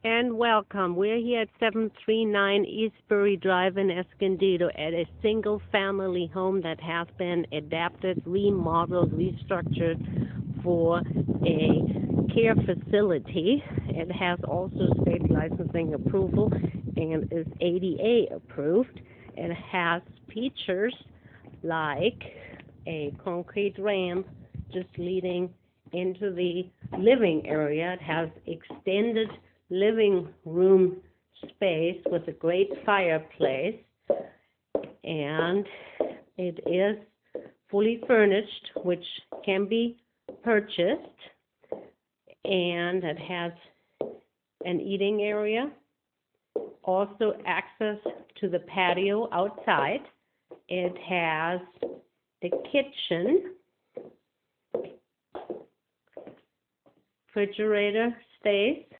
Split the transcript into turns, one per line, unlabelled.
And welcome. We're here at 739 Eastbury Drive in Escondido at a single-family home that has been adapted, remodeled, restructured for a care facility. It has also state licensing approval and is ADA approved. It has features like a concrete ramp just leading into the living area. It has extended living room space with a great fireplace, and it is fully furnished, which can be purchased, and it has an eating area, also access to the patio outside. It has the kitchen, refrigerator space,